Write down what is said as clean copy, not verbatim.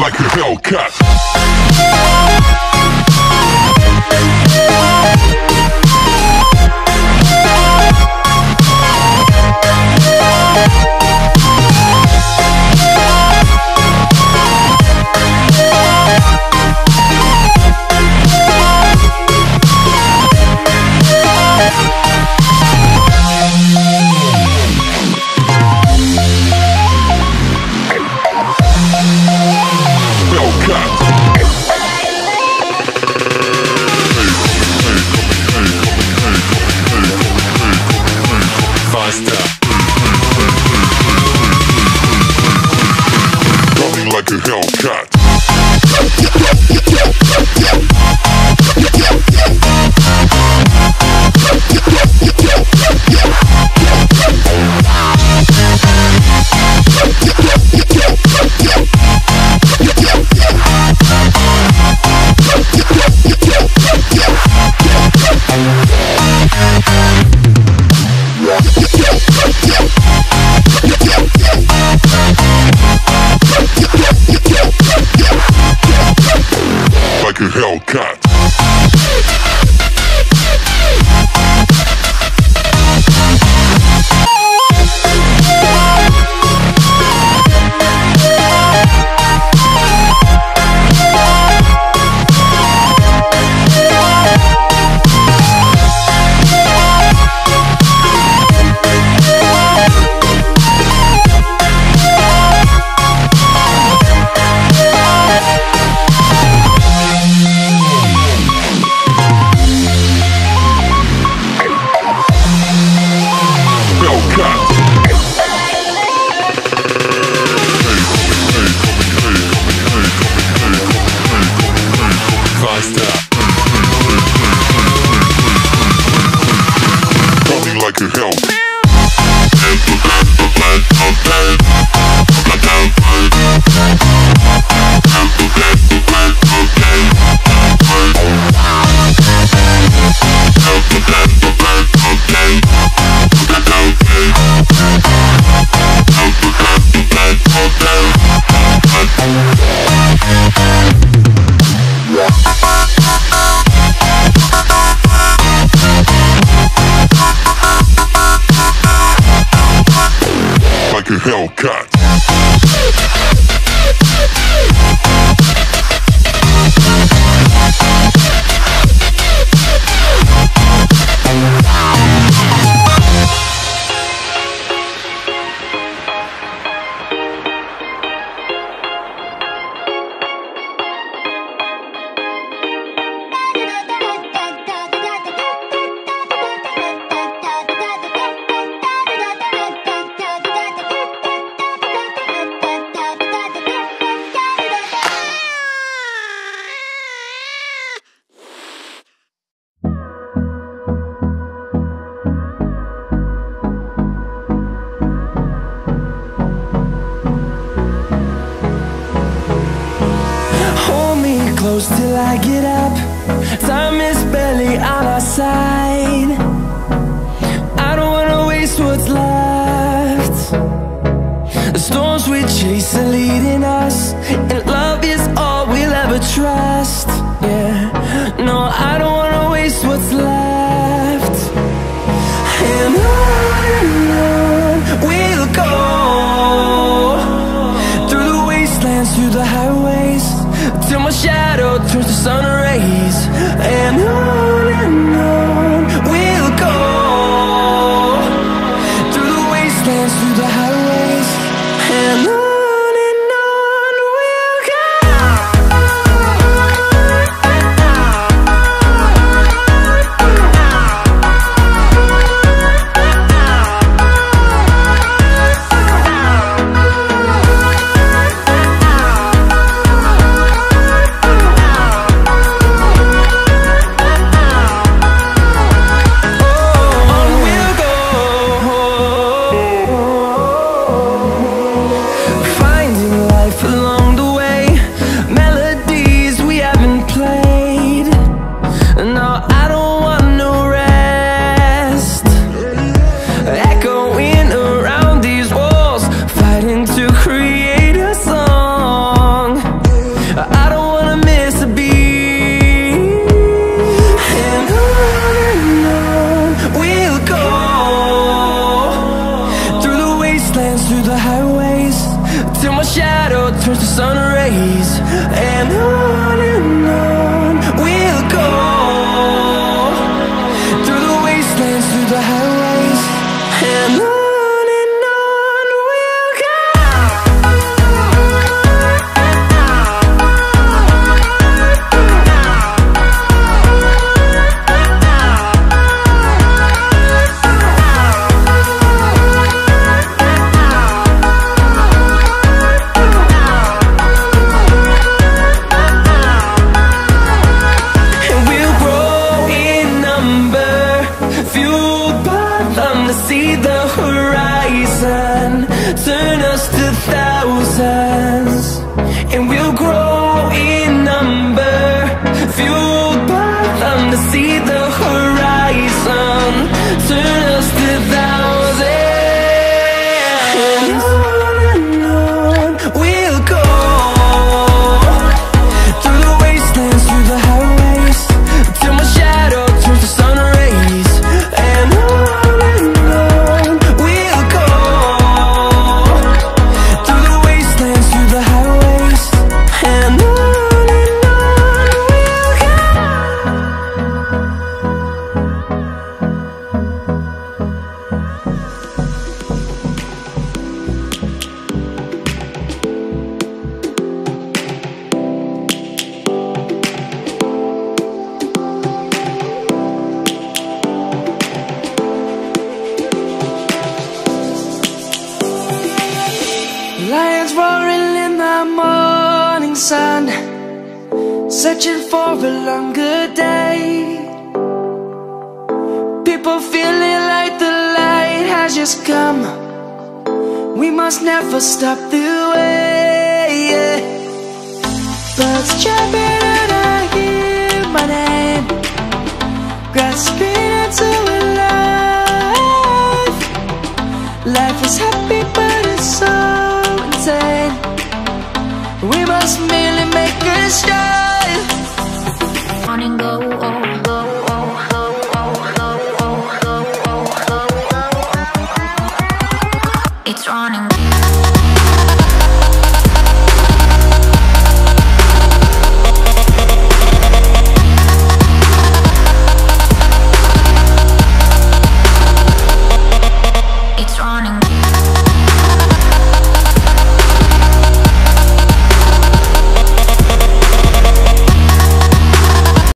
like a Hellcat. Coming like a Hellcat. Like a Hellcat. Coming like a hell. Like a Hellcat. Close till I get up. Time is barely on our side. I don't wanna waste what's left. The storms we chase are leading us, and love is all we'll ever trust. Yeah, no, I don't wanna waste what's left. And on we'll go, through the wastelands, through the highways, till my shadow turns to sun rays. And on we'll go, through the wastelands, through the highways, and on we'll go. turns to sun rays, and on we'll go, through the wastelands, through the highways, and on we'll go. See the horizon turn us to thousands, and we'll grow in number, fueled by them to see the horizon turn us to thousands, and on we'll go, through the wastelands, through the highways, till my shadow turns to sun rays, and on lions roaring in the morning sun, searching for a longer day. People feeling like the light has just come. We must never stop the way. Birds chirping and I hear my name, grasping into a life. Life is happy but it's so insane. We must merely make a strive. On and go, it's running.